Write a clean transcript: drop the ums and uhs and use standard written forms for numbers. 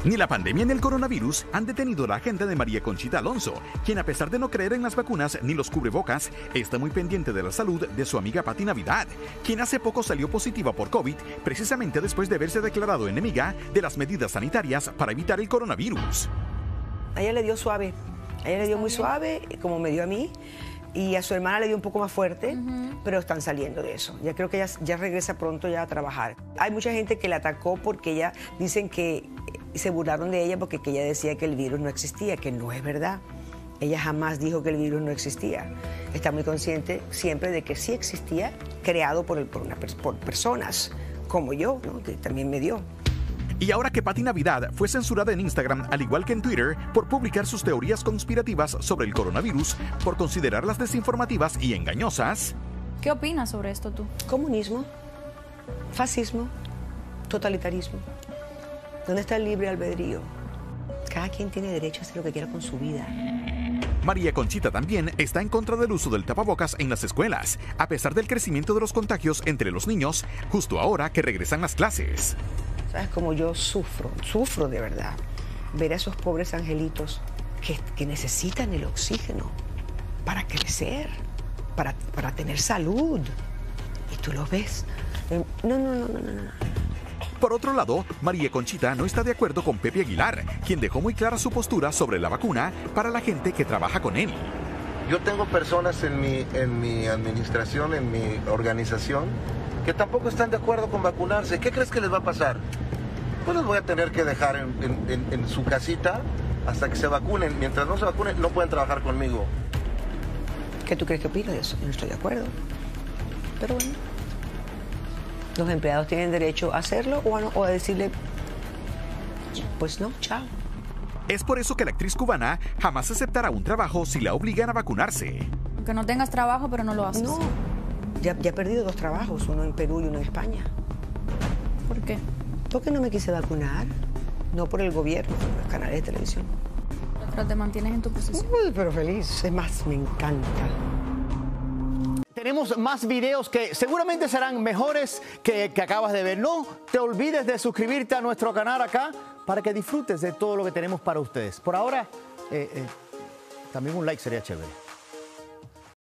Ni la pandemia ni el coronavirus han detenido la agenda de María Conchita Alonso, quien a pesar de no creer en las vacunas ni los cubrebocas, está muy pendiente de la salud de su amiga Pati Navidad, quien hace poco salió positiva por COVID, precisamente después de haberse declarado enemiga de las medidas sanitarias para evitar el coronavirus. A ella le dio suave, a ella le dio muy suave, como me dio a mí, y a su hermana le dio un poco más fuerte, pero están saliendo de eso. Ya creo que ella ya regresa pronto ya a trabajar. Hay mucha gente que la atacó porque ella, dicen que se burlaron de ella porque ella decía que el virus no existía, que no es verdad. Ella jamás dijo que el virus no existía. Está muy consciente siempre de que sí existía, creado por personas como yo, ¿no? Que también me dio. Y ahora que Pati Navidad fue censurada en Instagram, al igual que en Twitter, por publicar sus teorías conspirativas sobre el coronavirus, por considerarlas desinformativas y engañosas. ¿Qué opinas sobre esto tú? Comunismo, fascismo, totalitarismo. ¿Dónde está el libre albedrío? Cada quien tiene derecho a hacer lo que quiera con su vida. María Conchita también está en contra del uso del tapabocas en las escuelas, a pesar del crecimiento de los contagios entre los niños, justo ahora que regresan las clases. ¿Sabes cómo yo sufro de verdad? Ver a esos pobres angelitos que necesitan el oxígeno para crecer, para tener salud. Y tú los ves. No. Por otro lado, María Conchita no está de acuerdo con Pepe Aguilar, quien dejó muy clara su postura sobre la vacuna para la gente que trabaja con él. Yo tengo personas en mi administración, en mi organización, que tampoco están de acuerdo con vacunarse. ¿Qué crees que les va a pasar? Pues los voy a tener que dejar en su casita hasta que se vacunen. Mientras no se vacunen, no pueden trabajar conmigo. ¿Qué tú crees que opino de eso? Yo no estoy de acuerdo. Pero bueno, los empleados tienen derecho a hacerlo o a decirle, pues no, chao. Es por eso que la actriz cubana jamás aceptará un trabajo si la obligan a vacunarse. Que no tengas trabajo, pero no lo haces. No, ya he perdido 2 trabajos, uno en Perú y uno en España. ¿Por qué? Porque no me quise vacunar, no por el gobierno, por los canales de televisión. Pero te mantienes en tu posición. Uy, pero feliz, es más, me encanta. Tenemos más videos que seguramente serán mejores que acabas de ver. No te olvides de suscribirte a nuestro canal acá para que disfrutes de todo lo que tenemos para ustedes. Por ahora, también un like sería chévere.